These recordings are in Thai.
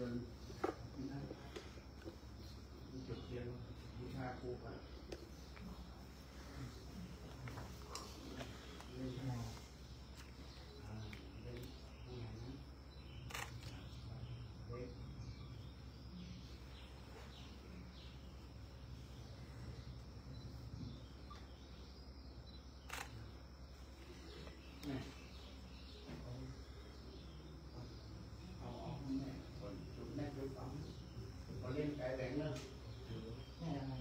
จุดเทียนบูชาครูก่อนเล่นผู้ใหญ่นะเด็กเล่นไก่แบงเนอะแม่อะไร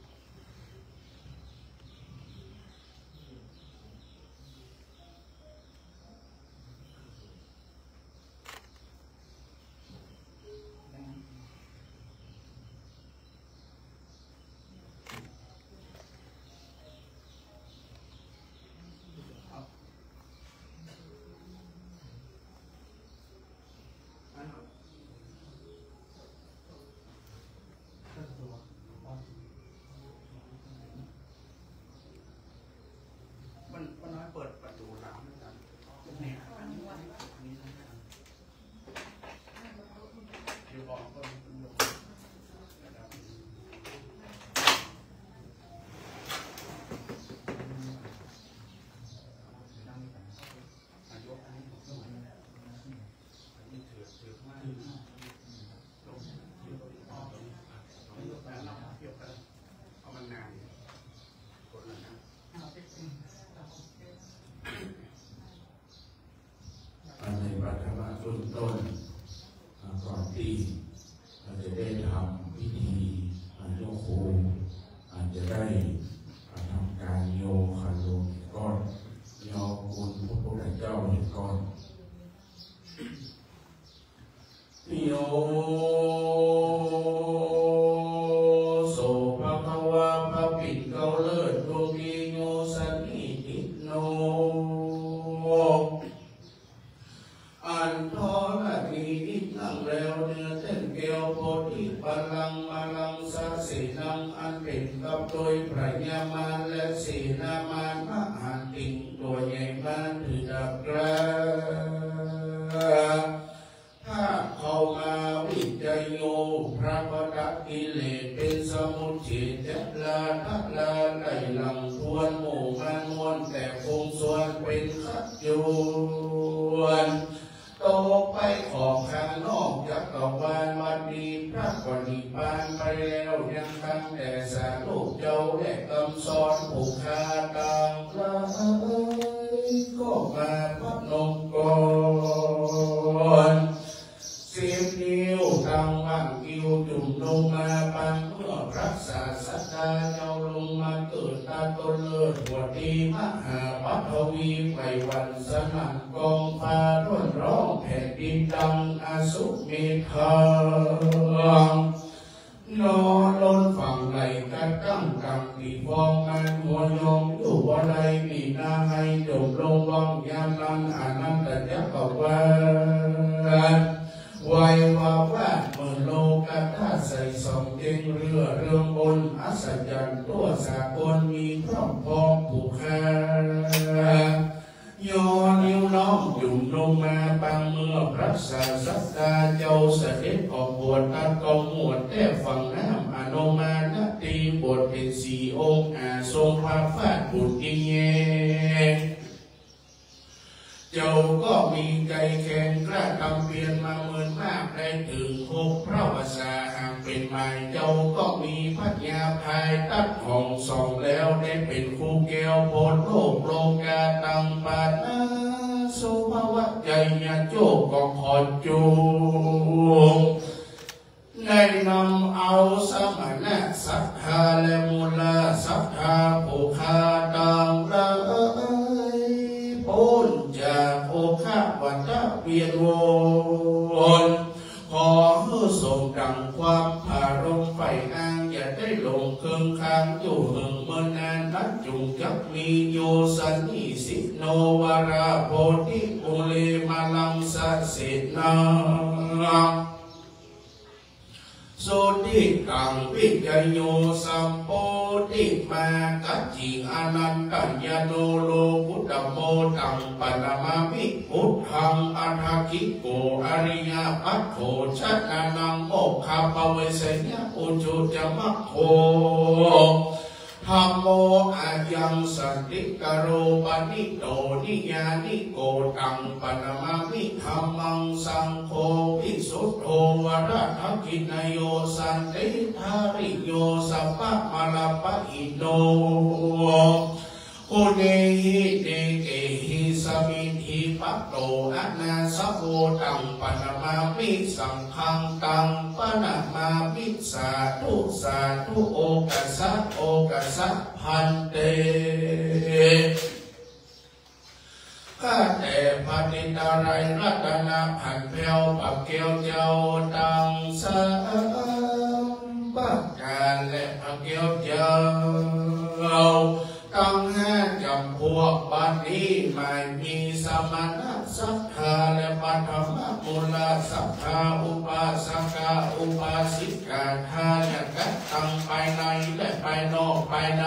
มันน้อยเปิดประตูหลังนะครับเนี่ยอยู่บอกคนลงนะครับยกอันนี้ผมต้องอันนี้ถือมากลงยกไปแล้วยกไปเอามันนานกดเลยนะในปัทมาต้นก่อนที่เราจะได้ทำพิธีโยโคอาจจะได้ทำการโยคารุก่อนโยคุณพระพุทธเจ้าก่อนโยโสภะคะวะพระปิฎเกาเลิศดวงดีโยสันนิทิโนอันทอนาทีนินั่งแล้วเนื้อเต้นเกลียวโพธิปัลลังมาลังสะสีนังอันเป็นกับโดยพระยามานและสีนามานมหาติงตัวใหญ่บ้านถือดับกระถ้าเข้ามาวิจัยโยพระปฏกิเลสเป็นสมุทเฉทลาทัพลาไหลหลังทวนหมู่มันมวลแต่คงส่วนเป็นขัดยวนโตไปขอบข้างนอกจักรวาลวันดีพระปฏิปานไปแล้วยังตั้งแต่สาลูกเจ้าและคำสอนผูกขาต่างพระก็มาพับนมก่อนเสียงนิ้วตั้งว่างกิ้วจุ่มลงมาปันเมื่อรักษาสัตตาเจ้าลงมาเกิดตาตนเลิศหัวดีมหาปัทวีไพวันสนั่นกองฟ้าร่วนร้องแผ่นดินดังอาสุเมฆนอนล้นฝั่งไหลกันกั้งกังตีฟองมันหัวยองอยู่อะไรมีนาให้จมลงวังยามนั้นอานันตจักรวาลไว้ว่าเมื่อโลกาธาตุใส่สองเจงเรือเรื่องบนอัศจรรย์ตัวสากลมีพร้อมพ้องผูกขาโยนิ้วน้องจุ่มลงมาปังเมื่อพระศาสดาเจ้าเสด็จออกบวชตัดกองหมวดแต่ฝั่งน้ำอนุมาณตีบวชเป็นสี่องค์ทรงพระฟาดบุตรกิเยเจ้าก็มีใจแข็งกล้าทำเพียรมาเมินมากได้ถึงหกพระวสาหากเป็นใหม่เจ้าก็มีพัฒญาภายตัดของสองแล้วได้เป็นครูแก้วโพธิ์โลกโลกาตังปานาสุภวะใจยาโจกก็ขอจูได้นำเอาสมณะศรัทธาและมูลศรัทธาผูกขาตังเลยพ้นจากโอฆะวัฏเวียนวนขอให้สมดังความอารมณ์ไฟอ้างอย่าได้หลงเครื่องค้างอยู่หึงเมื่อนานนักจุงจักมีโยสันนิสิโนวาราโพธิอุเลมาลังสะเสนาโสติกังวิจโยสัมโพธิมากัจจิอนันตัญญโนโลพุทธโมตังปันมามิพุทธังอนาคิโกอริยปัตโถชัตนานังโมกขปเวสยะอุจุจมัคโคธัมโมอายังสันติกโรปนิโตนิยานิโกตังปนมามิธัมมังสังโฆวิสุทโธวราทกินโยสันติธาริโยสัพพะมลปะอิโนโอเนหิเนเกหิสมินหิปัตโตอนาสโวตังปนมามิสังฆังตังปนมามิสาธุโอกัสสะพันเตข้าแต่พระนิตาไรรัตนาผันแผ่วปักเกียวเจ้าตังสามบักการและปักเกียวเจ้าตั้งห้าจำพวกบัดนี้ไม่มีสมณะศรัทธาและปัทมมูลศรัทธาอุปาสกาอุปาสิกาทานกัตตังไปในและไปนอกไปใน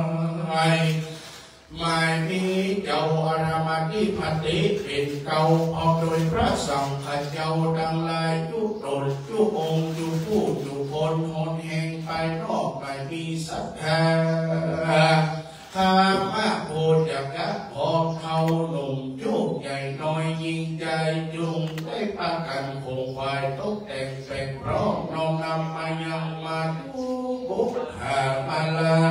ไม่มีเจ้าอารามติพันธิเป็นเก่าออกโดยพระสังฆเจ้าดังลายจุตนจุองค์จุผู้จุคนหนแห่งไปนอกไม่มีศรัทธาข้าพระโพธิจักรพร้อมเขาหนุ่มโยกใหญ่น้อยยิ่งใจจุงได้ปากันคงควายตกแต่งเป็นพร้อมน้อมนำมายังมาดูบุตรมาลา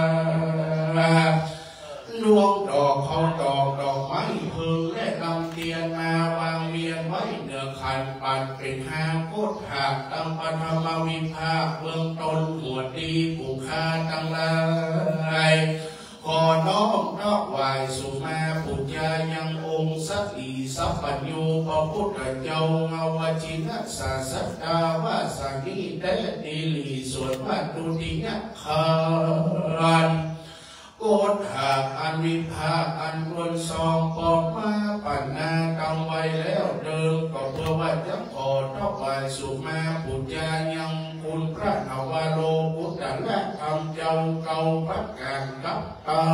ดวงดอกเขาดอกไม้พึงและลำเทียนมาวางเรียนไว้เหนือขันปันเป็นหางโคตรหักตั้งปฐมวิภาคเบื้องต้นหัวดีผู้ค้าตั้งลายขอน้อมรับไหวสุมาปุจจายังองค์สัตติสัพพัญญูพระพุทธเจ้าเงาวจินัสสะสัตตาวาสานิเตติลีส่วนวัตถุติยคานโกฏหากอันวิภาคอันรวนซองปอกมาปัญนาตั้งไว้แล้วเดิมก็เพื่อว่าจะขอทบไหวสุมาปุจจายังคุณพระนวโรพุทธและธรรมเจ้าเก่าพักการกับตา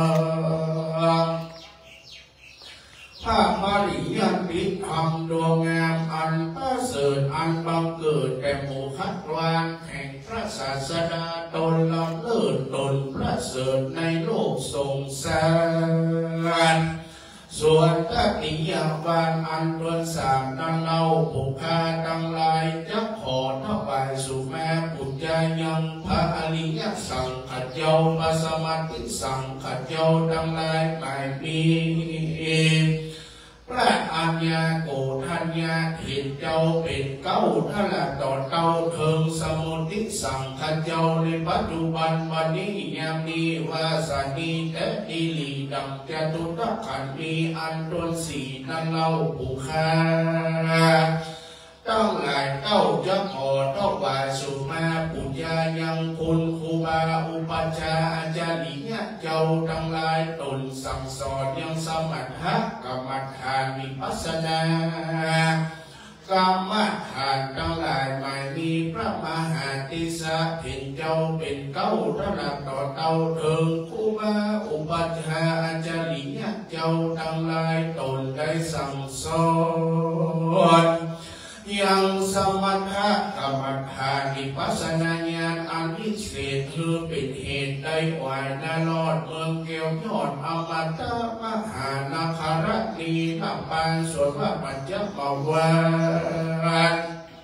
พระมริยันติธรรมดวงงามอันประเสริฐอันบังเกิดแต่หมู่คัดวานแห่งพระศาสดาตนลำเลิศตนประเสริฐในโลกสงสารส่วนตติยาวานอันตวนสามดังเราบุคคาดังลายจะขอถวายสุแม่ปุจจายังพระอริยสังขเจ้าปัสมาติสังขเจ้าดังลายไม่มีพระอัญญาโกทัญญาเห็นเจ้าเป็นเก้าทละต่อเต้าเทิงสมุติสังขเจ้าในปัจจุบันวันนี้ยามนี้วาสานีแต่ดีลีดังจตุตขันธ์มีอันตนสีนั่นเล่าผู้ค้าต้องหลายเต้าจะขอถวายสุมาปุญญายังคุณครูบาอุปัชฌาย์อาจารย์เนี่ยเจ้าทั้งหลายตนสั่งสอนยังสมัครกรรมฐานวิปัสสนากรรมฐานทั้งหลายไม่มีพระมหาติสะเห็นเจ้าเป็นเก้าระดับต่อเต้าเถิงครูบาอุปัชฌาย์อาจารย์เนี่ยเจ้าทั้งหลายตนได้สั่งสอนยังสมถะกรรมฐานวิปัสสนาญาณอันพิเศษคือเป็นเหตุได้ไหวนรอดเมืองเกี่ยวยอดอมตะมหานาคารณีนับปานส่วนว่าปัญจมวาน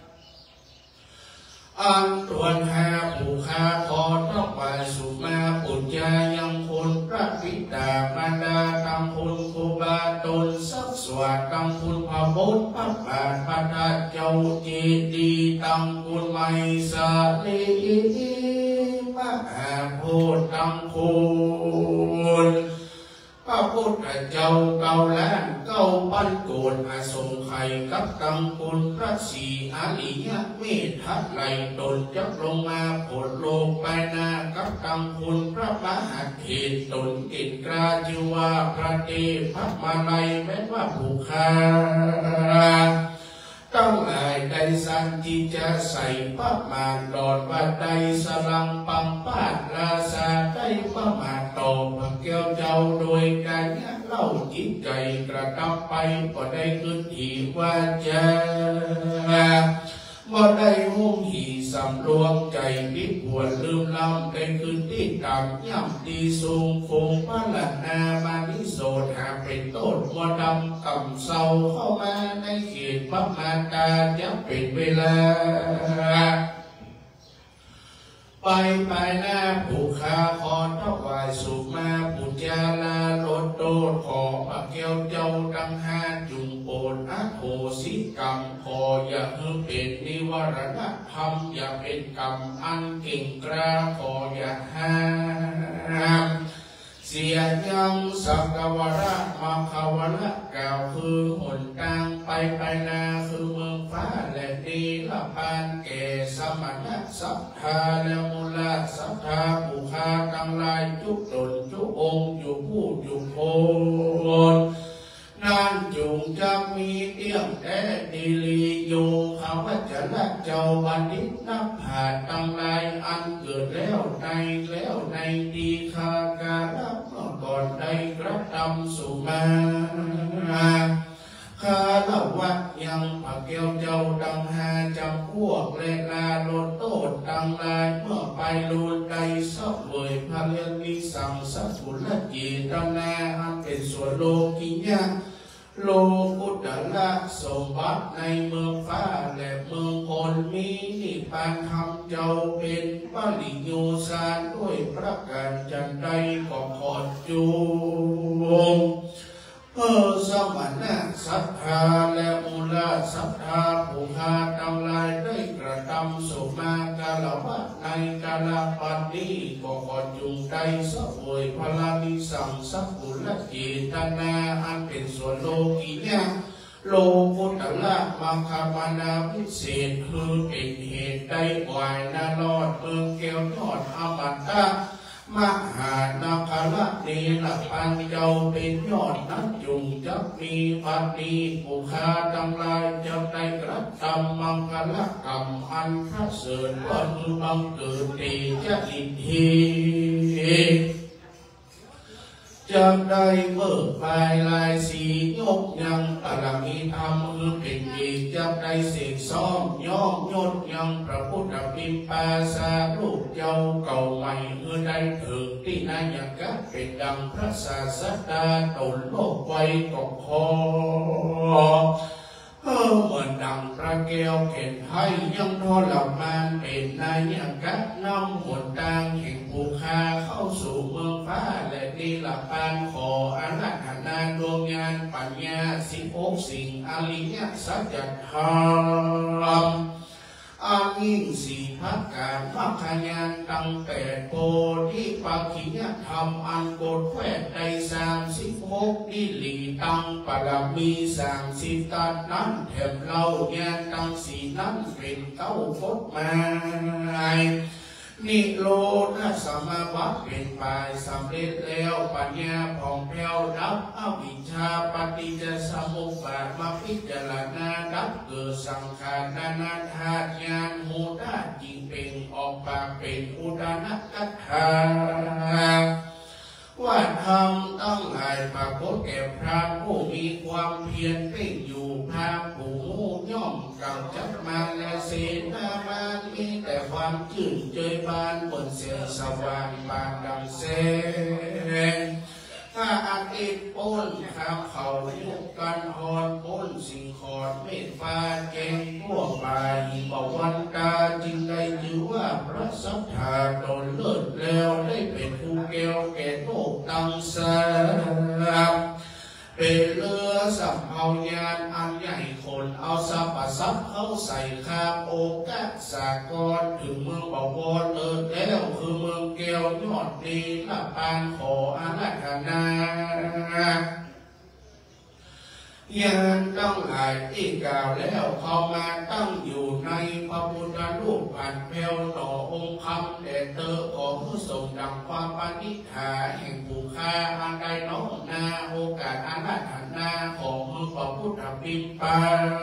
อันตวนหาผู้ค้าขอต้องไปสุมาปุญญายังคุณพระบิดามารดาตังคุณครูบาตนสักสวดตังคุณพระบุตรพระบาทพระทัตเจ้าเจดีตังคุณไมสาลีมหาโพธิ์ตังคุณพระพุทธเจ้าเก่าแลนเก้าปันโกรอาสงไข่กับตังคุณพระศรีอริยเมธทัตไหลตนจักลงมาโผล่โลกไปนากับตังคุณพระมหาเถรตนกิจกราจิวาพระเทพมาลัยแม้ว่าผู้ค้าตตั้งหลายใดสันที่จะใส่ประมาณดอดว่าใดสลังปัมปาดราชาได้ประมาณต่อพระแก้วเจ้าโดยการเล่าจิตใจกระตับไปก็ได้ขึ้นอีกว่าจะบ่ได้หุ้มหีสำรวมใจพิปวดลืมลำได้ขึ้นที่ต่ำย่ำตีสูงฟงพระลันนามานิโสดหาเป็นต้นมัวดำต่ำเศร้าเข้ามาในเขตพระมารดาจะเป็นเวลาไปหน้าผู้ขาขอถวายสุมาปุจจาลาโลดโตขอพระแก้วเจ้าดังหาจุงโปรดอโหสิกรรมขออย่าให้เป็นนิวรณธรรมอย่าเป็นกรรมอันเก่งกล้าขออย่าห้ามเสียยังสักวระมาขาวละกล่าวคือหนทางไปนาคือเมืองฟ้าและดีละพานแก่สมณะสัทธาและมูลสัทธาภูคาทั้งหลายจุตนจุองค์อยู่ผู้อยู่โคนนั่นจุงจะมีเตี้ยมแต่ดีลีโยเขาว่าจะละเจ้าบัณฑิตนับผ่านตั้งหลายอันเกิดแล้วในดีคาการัเมื่อก่อนได้กระทำสุมาข้าเล่าว่ายังพระแก้วเจ้าดังหาจำพวกเลลาโลดโตดดังลายเมื่อไปลูนใดเสวยพระเลียนนิสังสัพพุละจีตนาอันเป็นส่วนโลกิยะโลกุตละสมบัติในเมืองฟ้าและเมืองคนมีนิพพานธรรมเจ้าเป็นปริโยสารด้วยประการจันใดก็ขอจูงสมณะสัทธาและมูลสัทธาภูคาทั้งหลายได้กระทำสุมากาลวัฏในกาลปันนี้ก็ขอจุงใจสวยพลานิสังสัพพุละจิตนาอันเป็นส่วนโลกิยะโลกุตละมังคามานาพิเศษคือเป็นเหตุได้กวายนาลอดเมืองเกลทอดอมตะมหานาคละเนรปันเจ้าเป็นยอดนักจุงจะมีปฏิปุคาทั้งหลายจะได้กระทำมังคละกรรมอันพระเสริฐวันบังเกิดตีจะอิทธิจะได้เบิกบายลายสียกยังปรมีธรรมคือเป็นอีกจะได้เสกซ้อมย่อมยศยังพระพุทธปิมปาสาลูกเจ้าเก่าใหม่คือได้ถึงที่นายกะเป็นดังพระศาสดาตนโลกไว้กบคอเหมือนดังพระแก้วเข็นให้ยังทรมานเป็นนายกัดน้ำหนทางแห่งภูคาเข้าสู่เมืองฟ้าและนิลปานขออาราธนาดวงญาณปัญญา16สิ่งอริยสัจธรรมอายิ่งสี่พักการพักขยานตั้งแต่โพธิปัจขิยธรรมอันโกดแควดใน36นิลีตั้งปรมี30ตัดนั้นแถมเล่าญาณตั้งสี่นั้นเป็นเก้าพจน์มานิโรธสมาบัติเป็นไปสำเร็จแล้วปัญญาผ่องแผ้วดับอวิชชาปฏิจจสมุปบาทมาพิจารณาดับเกิดสังขารนานาธาตุญาณหูธาตุจริงเป็นออกปากเป็นอุดานะกัตถาว่าธรรมตั้งหลายปรากฏแก่พระผู้มีความเพียรเพ่งอยู่พระผู้ย่อมเก่าจักมาและเสนามามีแต่ความชื่นเจยบานบนเสียงสว่างบานดังแสงถ้าอาทิตย์ป้นข้ามเขายุกกันหอนป้นสิ่งขอดเมฆฟ้าแกงพวกป่าหิมวันตาจึงได้ถือว่าพระสัทธาตนเลิศแล้วได้เป็นผู้แก้วแก่โลกตั้งสามเป็นเรือสำเภายานอันใหญ่คนเอาสรรพทรัพย์เข้าใส่คาโอกาสสากรถึงเมืองบวรเลิศแล้วคือเมืองแก้วยอดดีละปานขออาราธนาญาณตั้งหลายที่กล่าวแล้วเข้ามาตั้งอยู่ในพระพุทธรูปอันแผ่วต่อองค์คำแต่เตอขอผู้ทรงดังความปณิธาแห่งภูคาอันใดน้อมนาโอกาสอาราธนาของพระพุทธปิฎก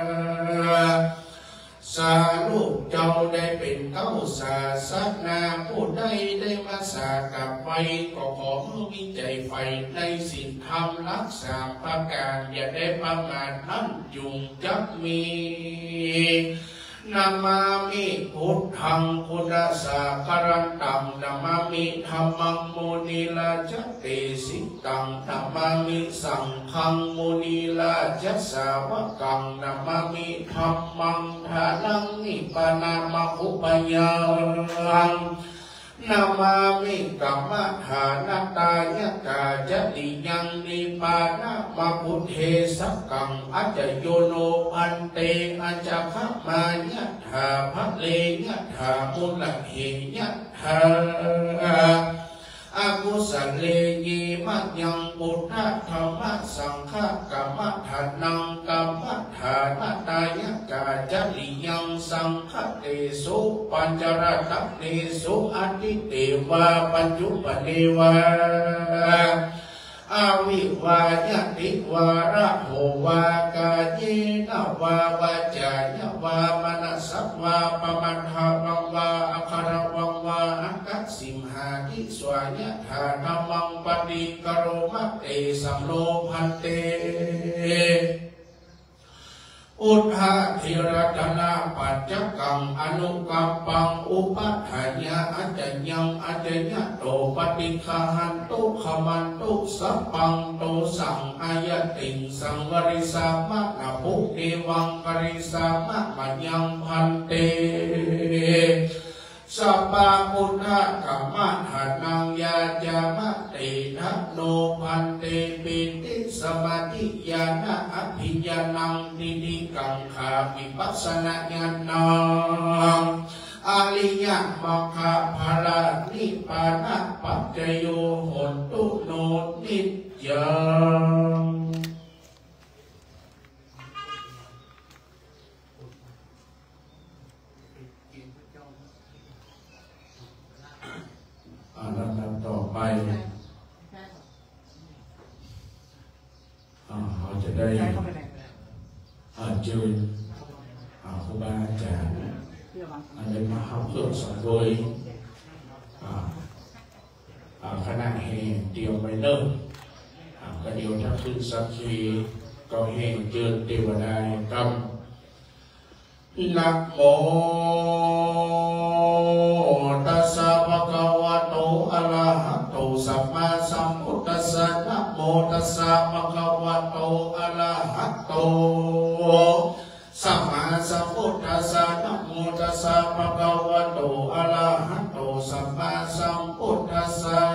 สาลูกเจ้าได้เป็นเก้าศาสนาผู้ใดได้มาสากับไปก็ขอมือวิจัยไฟในศีลธรรมรักษาประการอย่าได้ประมาทนั้นยุงจักมีนามามิพุทธังพุทธสาคารันตังนามามิธัมมังโมนิลาจเตสิตังนามามิสังฆังโมนิลาจสาวกังนามามิธัมมังทานังนิปานามะอุปยังนามามิกัมมะฐานตายกาจติยังนิปานามะพุทเทสักกังอัจโยโนอันเตอัจขมายะถาภะเลยะถามุลเหยะถาอากุสเลยีมัจยังพุทธธรรมสังฆกัมมะฐานังกัมมะฐานตายกาจติยังสังฆเตสุปัญจรัตเตสุอติเตวะปัญจุปเนวะอาวิวายติวาระโหวากาเยนะวาวาจายะวามนัสสวาปมัทธาวังวาอัคารวังวาอักขสิมหาทิสวายะธานัมมังปฏิกโรมะเตสัมโลภันเตอุทธาธิรัตนาปัจจกังอนุกัปปังอุปัฏฐายะอัจจยังอัจจยะโตปฏิฆาหันตุขมันตุสัพพังโตสังอายติงสังวริสามะนะภุเทวังกริสามะมัญญังพันเตสัพพะพุทธกัมมะฐานังยาจามะเตนะโนพันเตปิติสมาธิญาณอภิญาณังนินิกังขาวิปัสสนาญาณังอริยมรรคภารานิพพานะปัจจโยโหตุโนนิจยังลำดับต่อไปเราจะได้เชิญครูบาอาจารย์ได้มาเข้าเพื่อสอนโดยคณะแห่เดียวไปเนิ่มก็เดียวถ้าขึ้นสักทีก็แห่เจิญเทวดากรรมนะโมตัสสะภะคะวะโตอะระหะโตสัมมาสัมพุทธัสสะนะโมตัสสะภะคะวะโตอะระหะโตสัมมาสัมพุทธัสสะนะโมตัสสะภะคะวะโตอะระหะโตสัมมาสัมพุทธัสสะ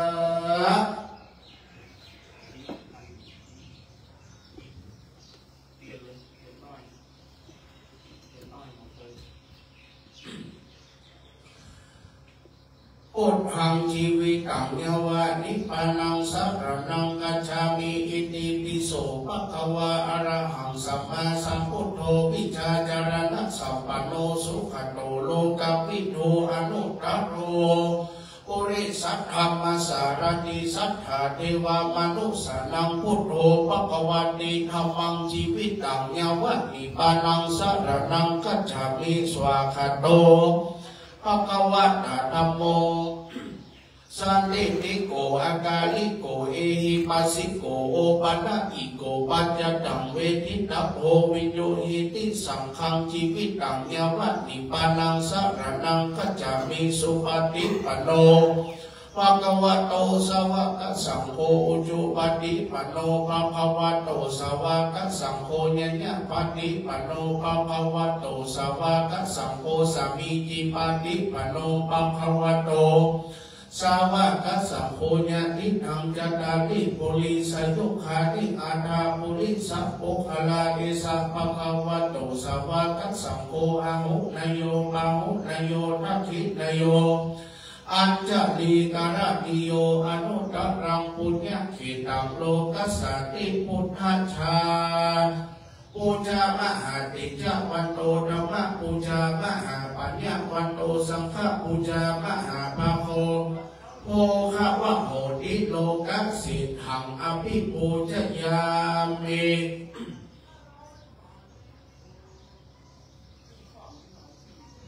พุทธังชีวิตังยวานิพพานังสรณังกัจฉามิอิติปิโสภะคะวะอะระหังสัมมาสัมพุทโธวิชาจารณะสัพพโนสุขโตโลกวิทูอนุตตโรปุริสัทธรรมสารติสัทธาเทวามนุสานังพุทโธภะคะวันติธัมมังชีวิตังยวานิพพานังสรณังกัจฉามิสวากขาโตภะคะวะตะธัมโมสันติติโกอากาลิโกเอหิปัสสิโกโอปันติโกปัจจตังเวทิตาโพวิโยหิติสังฆังชีวิตังยวะนิพพานังสรณังคัจฉามิสุปฏิปันโนภะคะวะโตสาวกสังโฆอุจุปฏิปันโนภะคะวะโตสาวกสังโฆญญญปฏิปันโนภะคะวะโตสาวกสังโฆสามีจิปฏิปันโนภะคะวะโตสาวกสังโฆญาติทังจัตตาริปุริสยุขานิอาทาปุริสัพพุคลาเอสัพพะคะวะโตสาวกสังโฆอาหุนโยปาหุนโยทัพพินโยอัจจลีการติโยอนุตตรังปุญญขิตังโลกัสสติพุทธัชชาปูชามหาติจวันโตธรรมปูชามหาปัญญวันโตสังฆปูชามหาภาโคโภควะโหติโลกัสสิทังอภิปูชยามิ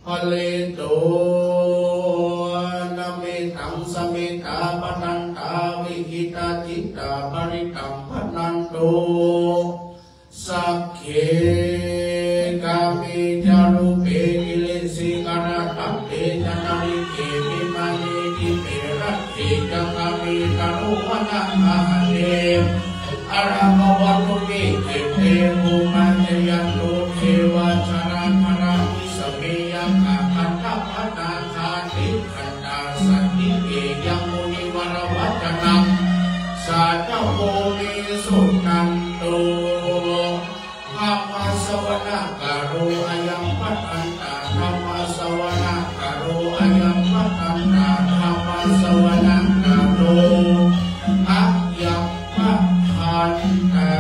พเลโตนะเมตังสเมตาปนันตาวิหิตาจิตตาปริตังพนันโตสักเขกามิจารุเปกิเลสิกราตัปเตจนาริเกมิมานิทิเปรัตถิจักามิตารุวนาหะเนอาราภวัตุมิเกเตภูมาเจยันตุเทวาชราธรามิสเมยังอาคันธปนาคาติขันตาสันติเกยังมุนิวรวัจนังสัจโภมิสุนันตุธรรมสวนาการุอายังปัตตันตาธรรมสวนาการุอายังปัตตันตาธรรมสวนาการุอายังปัตตันตา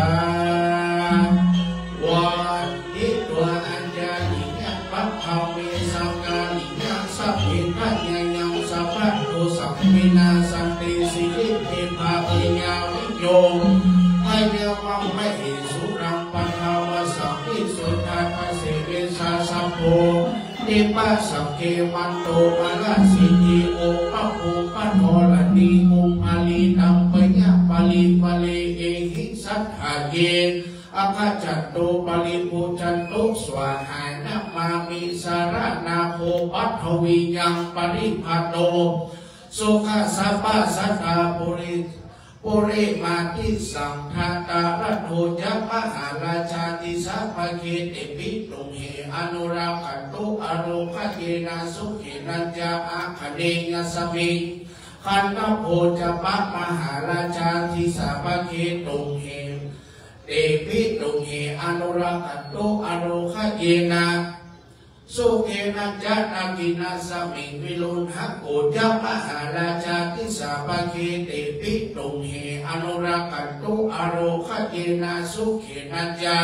วันนี้ตัวอัญญาณิยัปปัทามิสังกานิยังสัพพิทัญญังยังสัพพะตุสัพพินาสันติสิริเทภาปิญญาวิโยให้เรียกว่าไม่สุรังปัทธาวสัพพิสุทธาเสเวสาสัพโพนิปัสสัพเกมันโตปะละสิจิโอปะโภปะโทละนีมุมภาลีตัมปัญญาปาลีปะเลเอหิสัทธาเยอาคาจัตโตปาลิปุจันตุสวาหายนะมามิสารนาโภปัทวียังปริภัตโตสุขสัพพสัตตาปุริมาทิสังทาตาระโทจัมหาราชาติสัพพเกติปิตุเหอนุราคันตุอโรคเยนะสุขินัญจาอาคเนยสมิขันธโพจปะมหาราชาติสัพพเกตุเหเตปิตุเหอนุราคันตุอโรคเยนะสุเกนัญจานากินาสมิวิลุณหโกจัมหาราชาติสัพพเกติปิตุเหอนุราคันตุอโรคเยนะสุเกนัญจา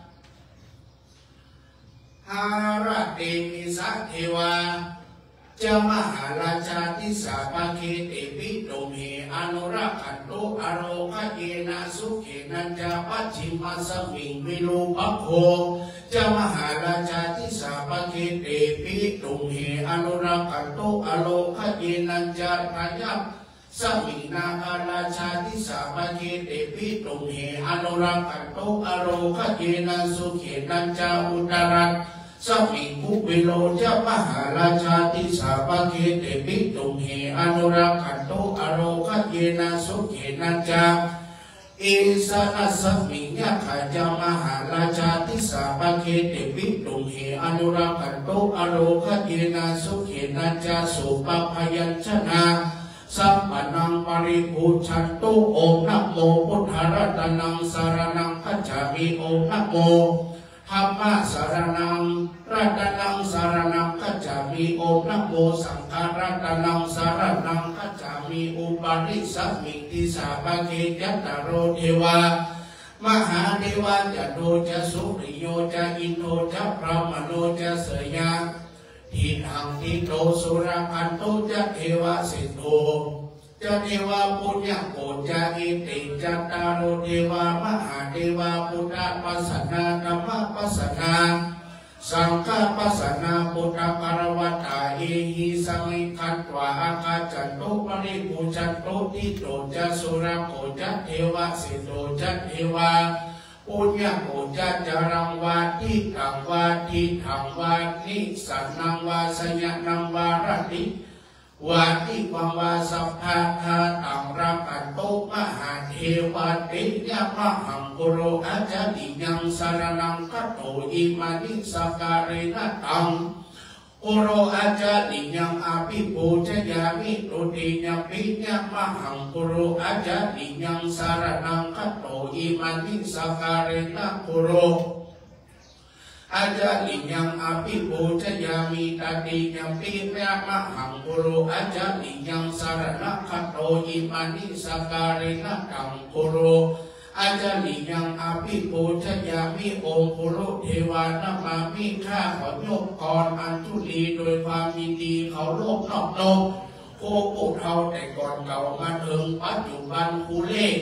หาระเตมิสัทเทวาเจ้ามหาราชาที่สัพพเกติปิตุเหอนุราคันตุอโรคเยนะสุเขนัญจาปัจฉิมาสมิงวิรูปโภเจ้ามหาราชาที่สัพพเกติปิตุเหอนุราคันตุอโรคเยนัญจาปัญญาสมิงนาคาราชาที่สัพพเกติปิตุเหอนุราคันตุอโรคเยนะสุเขนัญจาอุตรังสัพพิภุวิโลเจ้ามหาราชาติสัพพเกติปิตุเหอนุราคันตุอโรคเยนะสุเขนัญจาอิสนะสัพพิญญาขจามหาราชาติสัพพเกติปิตุเหอนุราคันตุอโรคเยนะสุเขนัญจาสุปพยัญชนะสัพพนังปริภูชันตุโอมนะโมพุทธรัตนังสารนังคัจฉามิโอมนะโมธรรมะสารนังรัตนังสารนังคัจฉามิโอมนะโมสังฆรัตนังสารนังคัจฉามิอุปาริสัมมิติสาภเกยัตตโรเทวามหาเทวาจะโดจะสุริโยจะอินโทจะพระมโนจะเสยาทิทังทิโตสุรคันโตจะเทวาสิทโธจะเทวาปุญญโกจะอิติจัตตาโรเทวามหาเทวาพุทธปัสสนาธัมมปัสสนาสังฆปัสสนาพุทธปรวัตตาเอหิสังลิขันตวาอาคาจันโตปริภูจันโตทิโตจะสุรโกจะเทวาสิโตจะเทวาปุญญโกจะจารังวาทิถังวาทิถังวานิสันนังวาสยนังวารติวาทิวังวาสัพพะทาตังรักขันโตมหาเทวติยะมหังกุโรอาจาริยังสารนังคัตโตอิมานิสการินะตังกุโรอาจาริยังอภิปูชยามิตุติยปิญะมหังกุโรอาจาริยังสารนังคัตโตอิมานิสการินะกุโรอาจาริยังอภิปูชยามิตติยังปิญะมหังกุโรอาจาริยังสารนังคัตโตอิมานิสการินะตังกุโรอาจาริยังอภิปูชยามิองค์กุโรเทวานามามิข้าขอยกกรอัญชุลีโดยความยินดีเขาโลกนอกโลกโคผู้เท่าแต่ก่อนเก่ามาถึงปัจจุบันคูเล่โค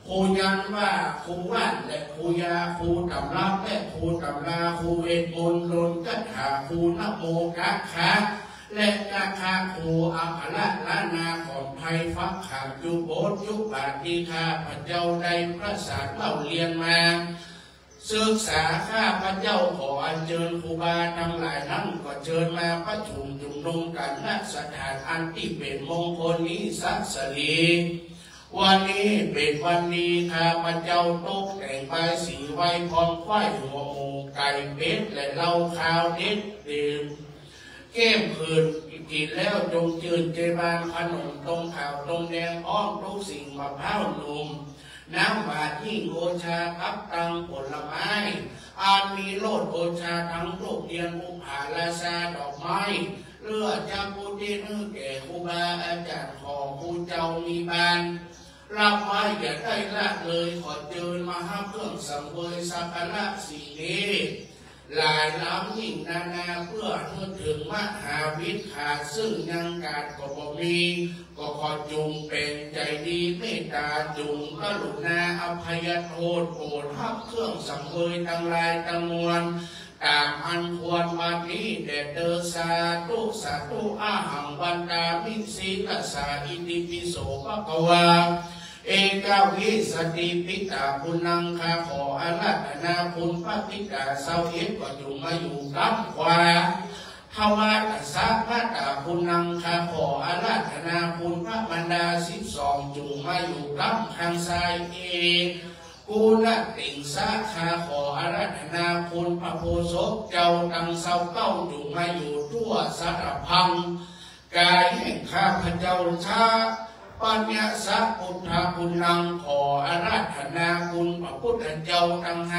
ครูยันว่าครูว่านและครูยาครูตำรับและครูตำราครูเวทมนต์ลนกัจฉาครูนโมกัคคะและกาคาครูอัคระล้านนาของไทยฟักข่าวยุโบสยุบาติคาพระเจ้าได้พระสารเล่าเรียนมาศึกษาข้าพระเจ้าขออัญเชิญครูบาทั้งหลายนั้นก็เชิญมาประชุมจุมนุมกันณสถานอันที่เป็นมงคลนี้สักสลีวันนี้เป็นวันดีข้าพระเจ้าตกแต่งใบสีไว้พร้อมควายหัวหมูไก่เป็ดและเหล้าข้าวเด็ดดื่มเก้มคืนกินแล้วจงจืดเจบานขนมต้มข้าวต้มแดงอ้อมทุกสิ่งมะพร้าวนุ่มน้ำหวานยิ่งโอชาพับตังผลไม้อาจมีโลดโอชาทั้งลูกเดียนอุผาราชาดอกไม้เลือดจำปุตินึกแก่ครูบาอาจารย์ของครูเจ้ามีบานรับไว้อย่าได้ละเลยขอเชิญมาห้าเครื่องสังเวยสักการะสีนี้หลายล้ำยิ่งนานาเพื่อเมื่อถึงมหาวิทขาซึ่งยังการก็บ่มีก็ขอจุงเป็นใจดีเมตตาจุงกรุณาอภัยโทษโปรดทับเครื่องสังเวยทั้งหลายทั้งมวลตามอันควรวันนี้แด่เดสาธุสาธุอาหังวันดามิสีลัสสาอิติปิโสภะคะวาเอกวิสติปิตาปุณังคาขออาราธนาคุณพระปิตาเสาเอ็ดก็อยู่มาอยู่กับขวาทวารสัพพะตาปุณังคาขออาราธนาคุณพระบรรดา12จุงมาอยู่กับข้างซ้ายเองกูละติ่งสาขาขออาราธนาคุณพระโพธิ์ศพเจ้าตังเสาเก้าจุงมาอยู่ทั่วสารพังกายแห่งข้าพเจ้าชาปัญญาสัพพุทธคุณนังขออาราธนาคุณพระพุทธเจ้าตั้ง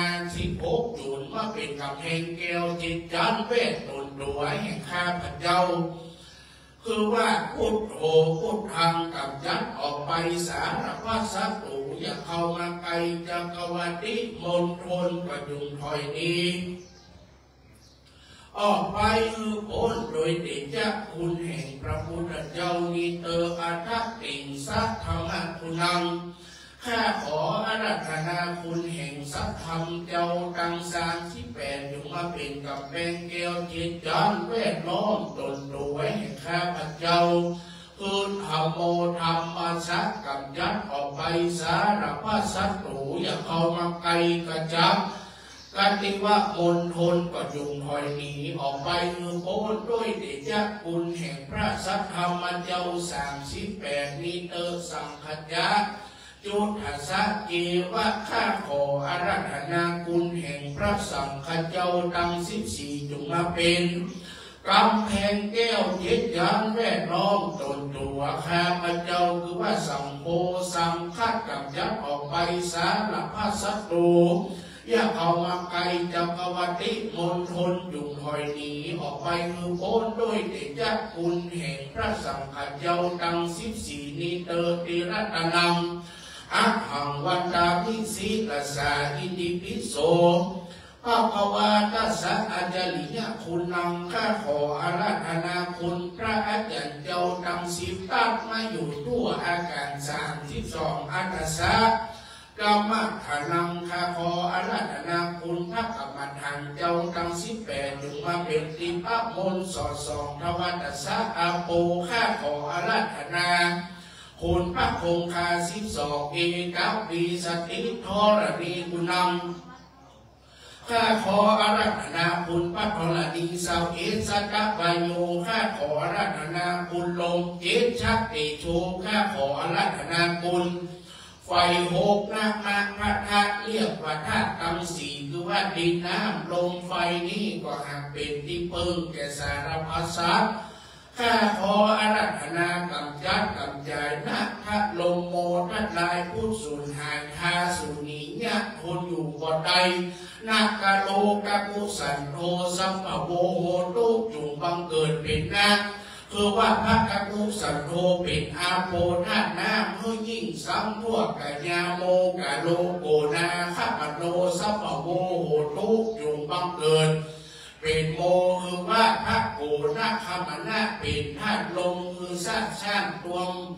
56จุดมาเป็นกำแพงแก้วจิตจันเวทตนตัวแห่งข้าพเจ้าคือว่าพุทโธพุทธังกับจัดออกไปสารพัดสัตว์อย่าเข้ามาไกลจักรวรรดิมณฑลประยุงถอยนี้ออกไปคือพ้นโดยเดชะคุณแห่งพระพุทธเจ้านิเตออัตติงสัทธรรมคุณังข้าขออาราธนาคุณแห่งสัทธรรมเจ้าตังสาง18อยู่มาเป็นกับแปงแก้วจิตจันเวทล้อมตนตัวแห่งข้าพเจ้าคือธรรมโมธรรมสักกับยัดออกไปสารพัดสัตว์อย่าเข้ามาไกลกระจับการติว่ามณฑลก็จุงถอยหนีออกไปคือโพ้นด้วยเดชะคุณแห่งพระสัทธรรมเจ้า38นิเตอสังขยะจุทัสสะเจวะข้าขออาราธนาคุณแห่งพระสังฆเจ้าตั้ง14จุงมาเป็นกำแพงแก้วจิตยันแวดล้อมตนตัวข้าพเจ้าคือว่าสังโฆสังฆัดกับยัดออกไปสารพัดศัตรูอย่าเข้ามาไกลจักรวรรดิมณฑลจุงถอยหนีออกไปคือพ้นด้วยเดชะคุณแห่งพระสังฆเจ้าตั้ง14นิเตอติรัตนังอัคหังวันดามิสีลัสสาอิติปิโสภะคะวะตัสสะอาจาริยคุณนังข้าขออาราธนาคุณพระอาจารย์เจ้าตั้ง10ตัดมาอยู่ทั่วอาการ32อัตสะกรรมฐานังข้าขออาราธนาคุณพระกรรมฐานเจ้าตั้ง18จุงมาเป็นติปะมนต์สอดส่องทวัตสะอาโปข้าขออาราธนาคุณพระคงคา12เอกัปปีสติธรณีกุนังข้าขออาราธนาคุณพระธรณีสาวเอสตะวายโยข้าขออาราธนาคุณลมเจชักเตโชข้าขออาราธนาคุณไฟ6นาคพระธาตุเรียกว่าธาตุทั้ง4คือว่าดินน้ำลมไฟนี้ก็หากเป็นที่พึ่งแก่สารพัดสัตว์ข้าขออาราธนากำจัดกำจายนะทัดลมโมทัดลายพูดสูญหายทาสูนีเนี่ยคนอยู่บ่ใดนากะโลกะกุสันโทสัมปะโวโหตุจุงบังเกิดเป็นนาคือว่าพระกะกุสันโทเป็นอาโปธาตุน้ำเมื่อยิ่งซ้ำทั่วกะยาโมกะโลโกนาข้าปะโนสัมปะโวโหตุจุงบังเกิดเป็นโมคือว่าพระโกนาคามนะเป็นธาตุลมคือสร้างตวง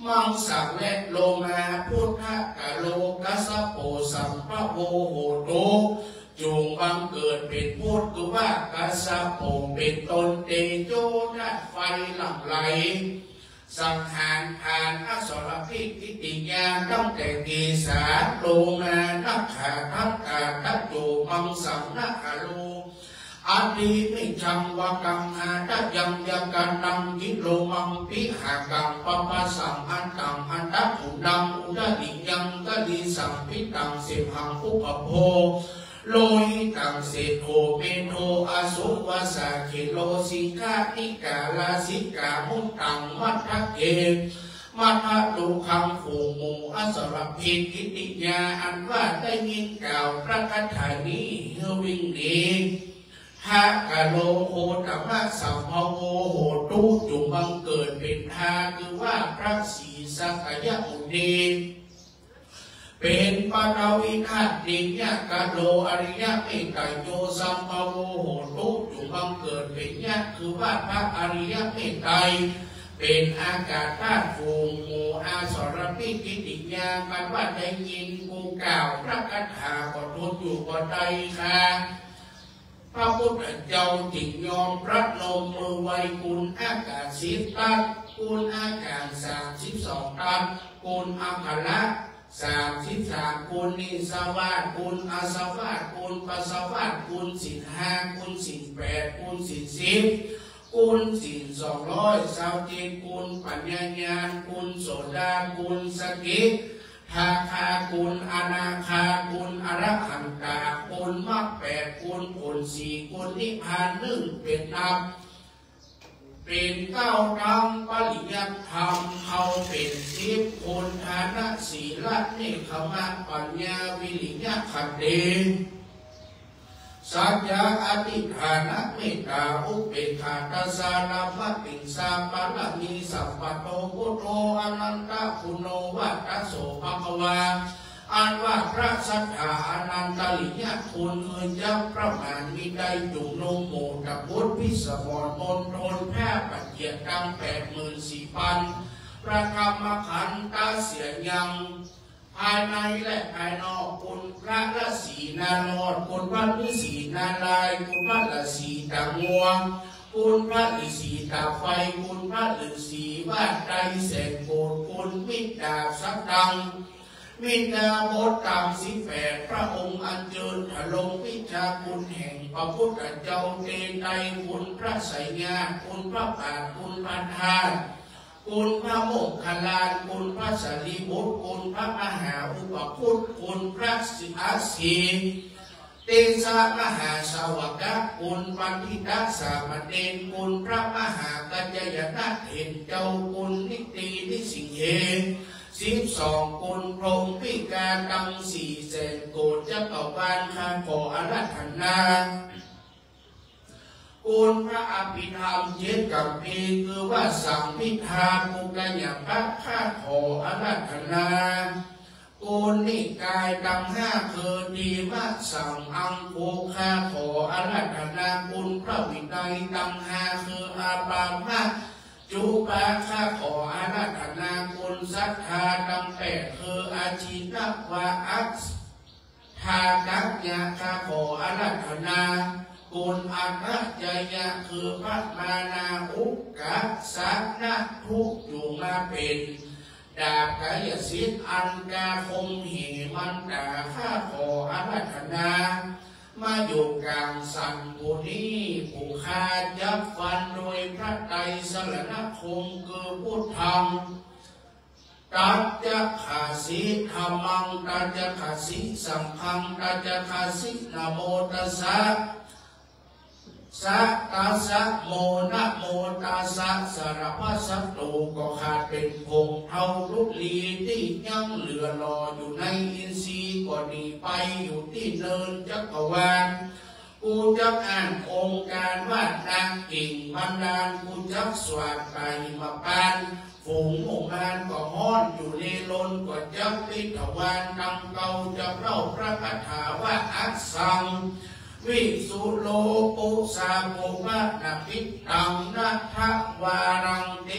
มังสังและโลมาพุทธกะโลกัสสะโปสัมภะโวโหตุจงบังเกิดเป็นพุทธว่ากัสสะโปเป็นตนเตโจนัดไฟหลั่งไหลสังหารผ่านอสรพิษทิติญาตั้งแต่เกศาโลมานักขาทัพกาทัพโจมังสังนักขาโลอาทิไม่จังวากังอาทัยังยังกันตังกิโลมังปิหากังปปะสังอันตังอันตัถุดังอุดดิยังกะดีสังพิตังเสหังอุปโภโลหิตังเศโทเปโทอสุวาสาเขโลสิกานิกาลาสิกามุตตังมัทะเกมัทะดุขังผูหมูอสรพิษกิติยาอันว่าได้ยินกล่าวพระคาถานี้เฮวิ่งหนีหากะโลโหตมะสัมภโวโหตุจุบังเกิดเป็นทาคือว่าพระศรีสักยมุนีเป็นปาราวินาศดิญญากะโลอริยเมตไตโยสัมภโวโหตุจุบังเกิดเป็นญาคือว่าพระอริยเมตไตเป็นอากาศธาตุภูมิหมู่อาสรพิษกิติญากันว่าได้ยินกูกล่าวพระคาถาก็ทนอยู่ก็ได้ค่ะพระพุทธเจ้าจึงยอมพระนมมือไว้กุลอากาศ10 ตันกุลอากาศ32 ตันกุลอังคละ33กุลนิสวาสกุลอาสวาสกุลปัสสวาสกุลศีล5กุลศีล8กุลศีล10กุลศีล227กุลปัญญาญาณกุลโสดากุลสกิทาคากุลอนาคากุลอรหันตากุลมรรค8กุลผล4กุลนิพพาน1เป็นนับเป็น9ดังปริยัติธรรมเขาเป็น10กุลฐานะศีลเนคขมะปัญญาวิริยะขันติสัจจะอธิฐานะเมตตาอุเบกขาตัสสะนามัตติสาปะละมีสัพพะโตพุทโธอนันตคุณโนวัตตโสภควาอันว่าพระสัทธาอนันตลิยะคุณเงินยักษ์ประมาณมีได้จุโนโมตบุตรพิสมรมนทนแพร่ปัจเจียตัง84,000ประกรรมขันตาเสียยังภายในและภายนอกคุณพระฤาษีนาโนดคุณพระฤาษีนาลายคุณพระฤาษีตางวงคุณพระฤาษีตาไฟคุณพระฤาษีบ้านใจแสงโกรธคุณมิตรดาบสักดังมิตรดาบทตาม18พระองค์อันเจิญถลงวิชาคุณแห่งพระพุทธเจ้าเตไตคุณพระไสยญาณคุณพระปาฏคุณพระทานคุณพระโมคคัลลานคุณพระสารีบุตรคุณพระมหาอุปคุตคุณพระสิอาสีเตสะมหาสาวกะคุณปันทิตาสามเณรคุณพระมหากัจจยนะเห็นเจ้าคุณนิตีนิสิงเห12คุณพรหมพิการดัง400,000โกฏจักรวาลข้าขออาราธนาคุณพระอภิธรรม7 กัมพีคือว่าสัมพิธากุกยะพระข้าขออาราธนาคุณนิกายดัง5คือดีมัสสังอังโคข้าขออาราธนาคุณพระวินัยดัง5คืออาบามะจุปาข้าขออาราธนาคุณศรัทธาดัง8คืออาชีนวะอัสทากัญญาข้าขออาราธนาคุณอัครจยะคือพระมานาอุกกะสันนะทุกอยู่มาเป็นดาบกายสิทธิ์อันกาคมเหมันดาข้าขออาราธนามาอยู่กลางสันบุนีผู้ฆ่ายับฟันโดยพระไตรสรณคมคือพุทธังตัจจะขาสิธรรมังตัจจะขาสิสังฆังตัจจะขาสินะโมตัสสะสัตตาสะโมนะโมตัสสะสารพัดสัตตุก็ขาดเป็นพงเท่าลุกลีที่ยังเหลือรออยู่ในอินทรีย์ก็ดีไปอยู่ที่เนินจักรวาลกูจักอ่านองค์การว่านางกิ่งบันดาลกูจักสวดไปมาปานฝูงหมู่มานก็ฮ้อนอยู่ในลนก็จักปิถวานนำเก่าจะเล่าพระคาถาว่าอักสังวิสุโลปุสาโมมะนาภิตังนัทวารังติส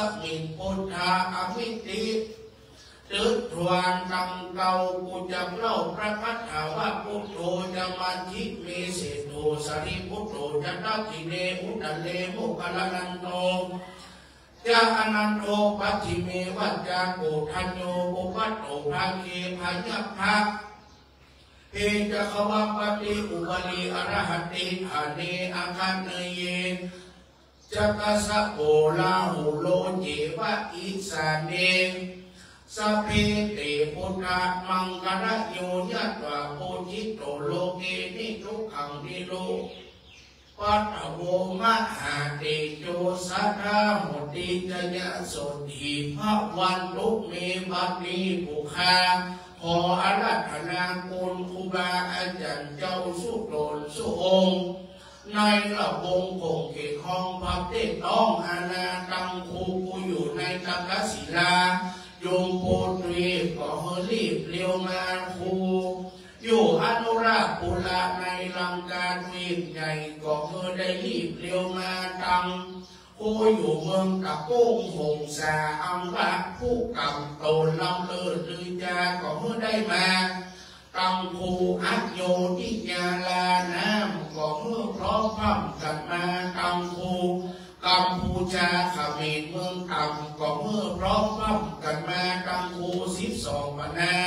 มิงพุทธาอมิติตึกทวนตังเก่ากูจะเล่าพระคัทธาวะพุทโธจะมันทิเมเสโตสริพุทโธจะตักขิเนอุตเลมุกละนันโตจะอนันโตปัจฉิเมวัจจาโกทัญโยปุปัตโตภาเกภายัพพะเอจะขวังปฏิอุบลีอรหัตติอาเนอาคันเนเยจักสะโอลาหุโลเจวะอิสานเนสัพเพเตปุตตะมังกรโยยัตวะโพธิโตโลเกนิทุกขังนิโรปัตตโวมหาเตโจสัทธาโหติจยะโสติภวันตุเมบัพพิปุคาขออาราธนาคุณครูบาอาจารย์เจ้าสุโตนสุองค์ในระวงคงเขตห้องพับเต้ต้องอาณาตังคูกูอยู่ในตักศิลาโยมโพธีก็เฮรีบเลี้ยวมาคูอยู่อนุราชปุระในลังการวิ่งใหญ่ก็เฮได้รีบเลี้ยวมาตังคูอยู่เมืองตะกุ้งหงสาอังวะผู้กำโตลำเลิศลือจาก็เฮได้มาตังคูอัจโยติญาลาน้ำก็เมื่อพร้อมพัมกันมาตังคูกัมพูชาเขมรเมืองต่ำก็เมื่อพร้อมพัมกันมาตังคู12 ปนา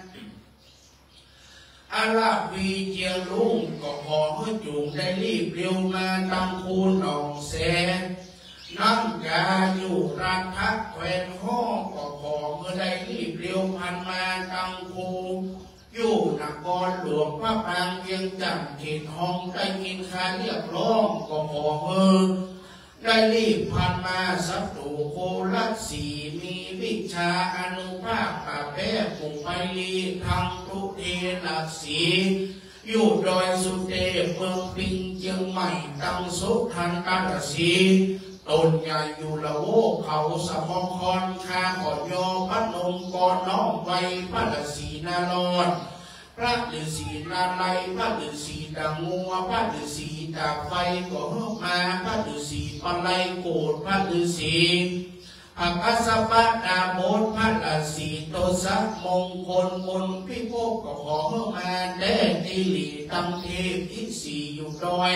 อาลาวีเจียงรุ่งก็ขอเมื่อจุงได้รีบเร็วมาตังคูหนองแสนั่งกาอยู่รัฐพักแควนห้องก็ขอเมื่อได้รีบเร็วพันมาตังคูอยู่นครหลวงพระบางเวียงจันทร์เขตห้องได้กินคาเรียบร้องก็ขอเมื่อได้รีบพันมาสัตตุโคลัดสีมีวิชาอนุภาพป่าแพร่ปุงไปลีทางทุเทลักษีอยู่ดอยสุเทพเมืองปิงเชียงใหม่ตังสุทันกาฬสีต้นใหญ่อยู่ละโวเขาสะพองคอนคาขอนยอพัดนมกอนน้องไวพระฤาษีนารอดพระฤาษีนาไลพระฤาษีตางัวพระฤาษีตาไฟก็เฮมาพระฤาษีปะไลโกดพระฤาษีอภัสปะนาโมดพระฤาษีโตสักมงคลมนพิภพก็ขอเฮมาแด่ติลีตังเทพอิสีอยู่ดอย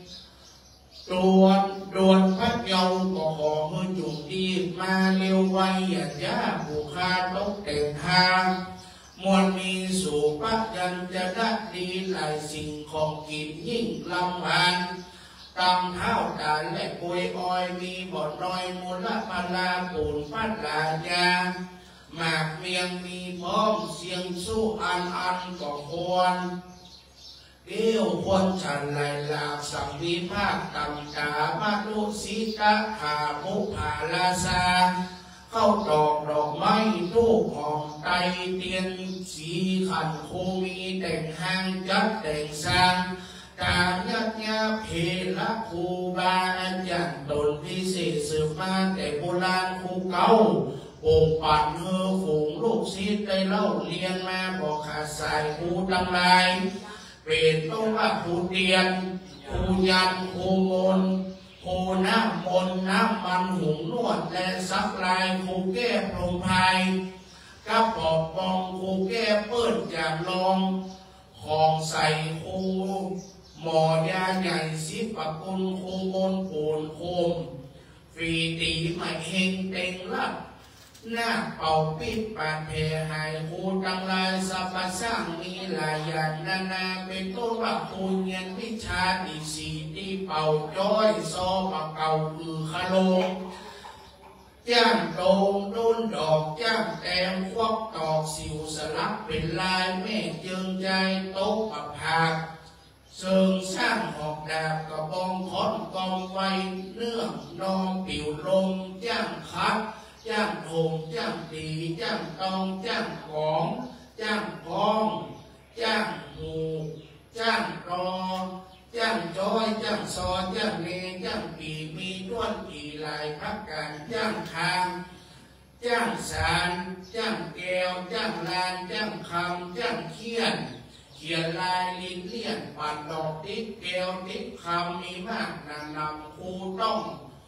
ดวนพัดเยาก็ขอเฮจุงดีมาเร็วไวอย่าจ้าผู้คาตกแต่งทางมวลมีสุปยัญจะได้ดีหลายสิ่งของกินยิ่งลำพันตำเท้าตาและปุยอ้อยมีบ่อน้อยมูลพลาปูนพัดลายาหมากเมียงมีพร้อมเสียงสู้อันก็ควรเกี่ยวควรฉันลายหลากสังวิภาคตำตามาลุสิตะขามุภาลาซาเข้าดอกไม้ทูกหอมไตเตียนสีขันโคมีแต่งห้างจัดแต่งสร้างการยัดยาเพละครูบาอาจารย์ตนพิเศษสืบมาแต่โบราณครูเก่าองค์ปัดเฮอฝูงลูกศิษย์ได้เล่าเรียนมาบอกขาดสายครูดังไรเป็นต้องว่าครูเตียนครูยันครูมนครูน้ำมนน้ำมันหุงนวดและซักลายครูแก้พรมพายกับปอบปองครูแก้เปิ้ลจากลองของใส่ครูหมอยาใหญ่สิปะกุลครูมนโผนโคมฟรีตีไม่เฮงเต็งลับหน้าเป่าปิดปานเพหายครูตั้งลายสัพสร้างมีหลายอย่างนานาเป็นต้นว่าครูเงียนวิชาดีสีที่เป่าจ้อยซอปะเก่าคาโลจ้างโดมนุ่นดอกจ้างแตงควักตอกสิวสลับเป็นลายแม่เจิงใจโต๊ะปะผากเชิงสร้างหอกดาบกระบองค้อนกองไฟเนื่องนองปิวลมจ้างคัดจ้างโถงจ้างตีจ้างตองจ้างของจ้างพองจ้างหูจ้างรอจ้างจ้อยจ้างซอจ้างเนจ้างปีมีด้วนกี่ลายพักการจ้างคางจ้างสารจ้างแก้วจ้างลานจ้างคำจ้างเขียนลายลิ้นเลี่ยนปัดดอกติ๊กแก้วติ๊กคำมีมากนำครูต้อง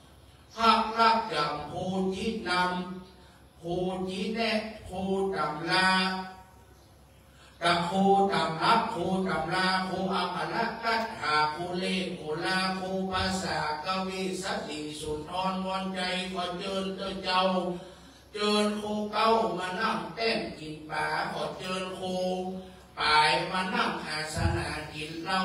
หักลักอย่างโคจินำโคจิแนะโคตำลากับโคตำรับโคตำลาโคอัปลักกัตถาโคเลโคลาโคภาษากวีสติสุนทรวันใจขอเจิญเจ้าเจิญโคเก้ามานั่งเต้นกินป่าขอเจิญโคป่ายมานั่งอาสนะกินเหล้า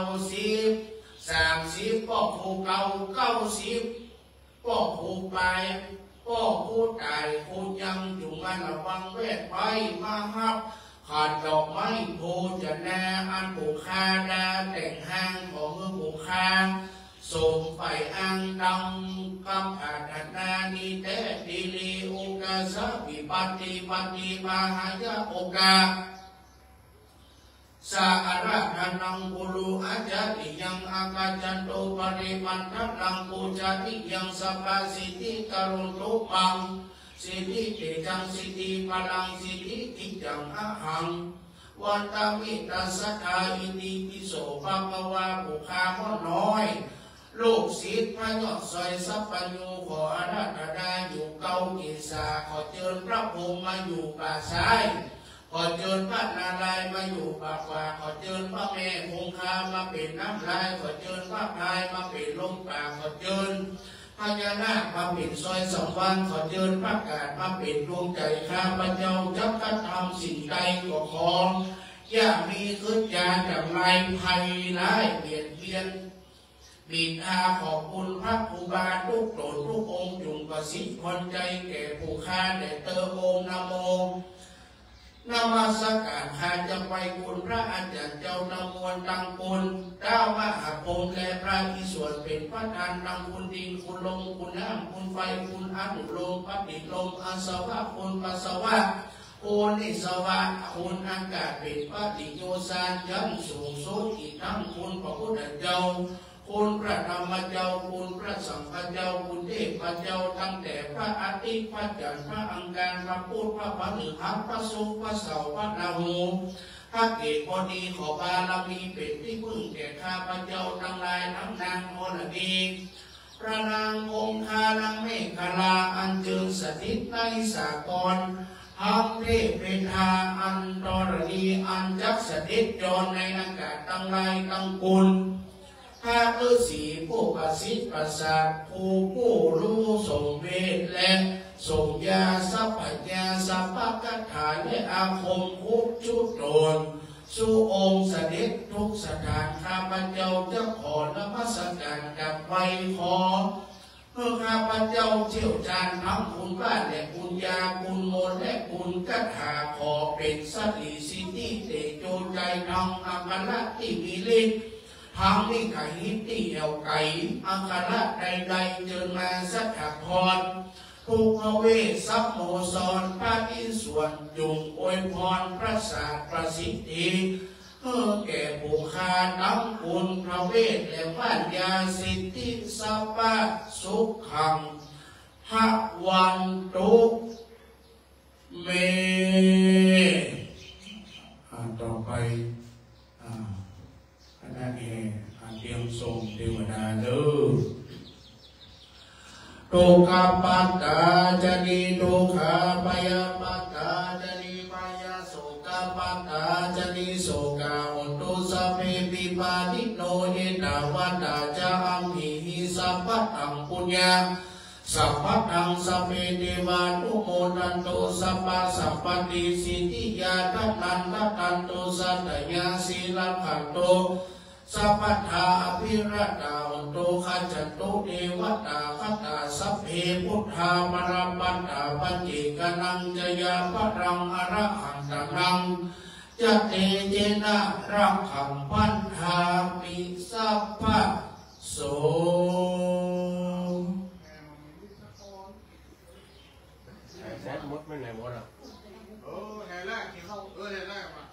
30ป้อโคเก้า90ป้อโคป่ายป้อโคตายโคยังอยู่มันระวังเวทไปมาฮับขาดดอกไม้โพจะแน่อันปูคาดาแต่งห้างของเมืองปูคาส่งไปอังดังคำอาถรรพ์นิเตติลีโอกาสวิปัตติปฏิปาหายะโอกาสาอาราธนังปุรุอาจาติยังอากาจันโตปริมันทัพลังปูจาติยังสัพพสิทธิกรุณตุปังสิทธิเตจังสิทธิพลังสิทธิกิจังอะหังวันตามิตัสสะทาอิติปิโสภะคะวะปุคาม่อน้อยลูกศิษย์พระยอดซอยสัพพัญญูขออาราธนาอยู่เก้ากิสาขอเชิญพระพรหมมาอยู่ป่าซ้ายขอเชิญพระนารายณ์มาอยู่ป่าขวาขอเชิญพระแม่คงคามาเป็นน้ำลายขอเชิญพระพายมาเป็นลมปากขอเชิญพญานาคมาเป็นซอยสองวันขอเชิญพระกาศมาเป็นดวงใจข้าพเจ้าจักกระทำสิ่งใดก็ขออย่ามีขึ้นยาจับไล่ภัยร้ายเบียดเบียนบิดาขอบคุณพระครูบาทุกโปรดทุกองค์จงประสิทธิ์คนใจแก่ผู้ค้าแต่เตอองนะโมนมัสการข้าจะไปคุณพระอาจารย์เจ้านำมวลตังคุณเจ้ามหาพรหมและพระอิศวรเป็นพระทานนำคุณดินคุณลมคุณน้ำคุณไฟคุณอนุโลมปฏิโลมอาสวะคุณปัสสาวะคุณนิสวะคุณอากาศเป็นปฏิโยสานยันสูงสุดอีกทั้งคุณพระพุทธเจ้าคุณพระธรรมเจ้าคุณพระสังฆเจ้าคุณเทพเจ้าตั้งแต่พระอาทิตย์พระจันทร์พระอังคารพระพุธพระพฤหัสพระศุกร์พระเสาร์พระราหูพระเกศพอดีขอบารมีเป็นที่พึ่งแก่ข้าพเจ้าทั้งหลายทั้งนางอรดีพระนางองค์คานางเมฆลาอันจึงสถิตในสากลทั้งเทพเป็นทาอันตรณีอันจักสถิตจรในอากาศทั้งหลายทั้งกุลพระฤาษีผู้ประสิทธิ์ประสาทผู้รู้ทรงเวทและทรงยาสัพพยาสัพพคาถาและอาคมคุกชุดโดนสู่องค์เสด็จทุกสถานข้าพเจ้าจะขอนมัสการกับไว้ขอเมื่อข้าพเจ้าเชี่ยวชาญทั้งคุณบ้านและคุณยาคุณโมลและคุณคาถาขอเป็นสติสิทธิเตโจใจทองอัคระที่มีฤทธิ์ทางนิไก่ที่เอวไก่อัคระใดๆเจอมาสัทธพรภูขเวสสัพโมสรพระอิศวรจงอวยพรพระศาสตร์ประสิทธิแก่ผู้คาน้ำคุณพระเวทและปัญญาสิทธิสัพพะสุขังพระวันตุเมต่อไปนั่นเองเตรียมส่งเทวดาเด้อทุกขปัตตาจนีทุกขปยปัตตาจนีปยโสกปัตตาจนีโสกาอุตุสัพเพปิปานิโนเยตาวัตตาจาอัมหิหิสัพพัตตังปุญญาสัพพัตตังสัพเพเทวานุโมทันโตสัพพะสัพพติสิทธิยาทัตตันทัตตันโตสัตยาสีลักขันโตสัพพทาภิรัตาอุโตขัจจตุเทวตาคตาสัพเพพุทธามรัมปันตาปัญจิกนังจยาปรังอรหันตนังจะเตเจนะรักขังพันธาปิสัพพะโสแซ่บมดไม่ไหนมดอ่ะไหนแรกกินข้าวไหนแรกมา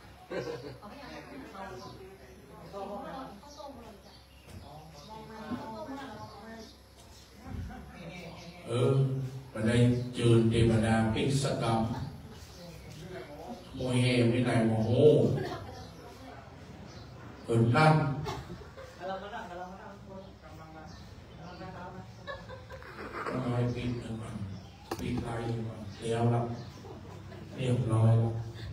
ปัจจัยจืดเทวดาพิสกรรมโมเหวินัยโมโหนั่นทเดี๋ยวละเรียบร้อยแล้ว